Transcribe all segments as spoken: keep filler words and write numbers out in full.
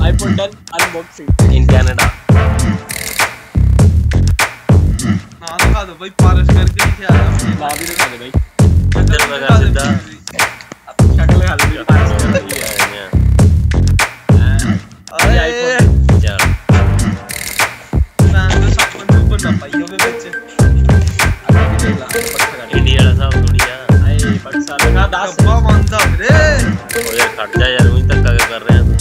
iPhone ten unboxing in Canada. ना दिखा दो भाई पारस करके नहीं आ रहा ना भी दिखा दे भाई इधर लगा सीधा अब शक्ल लगा दे पारस कर रही है अरे iPhone चल मैं तो सब बंदे ऊपर ना पाई होवे बच्चे इंडिया वाला साहब थोड़ी आ आए पाकिस्तान का दस डब्बा बंद रे ओ यार खट जा यार वही धक्का के कर रहे हैं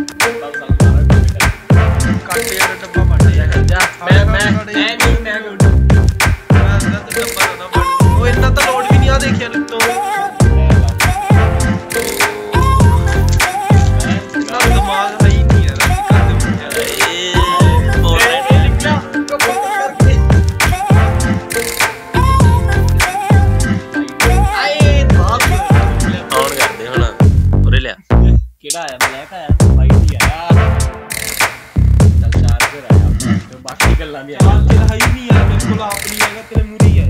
काट यार डब्बा बंद जा जा मैं मैं मैं नहीं मैं मैं तो डब्बा ना बंद वो इतना तो लोड भी नहीं आ देखिए तो इतना दिमाग है ही नहीं यार केड़ा आया ब्लैक आया वाइट ही आया चल चार्जर आया तो बाकी गल्लां दी चार्जर है ही नहीं यार मेरे को आप नहीं आएगा तेरे मुरी है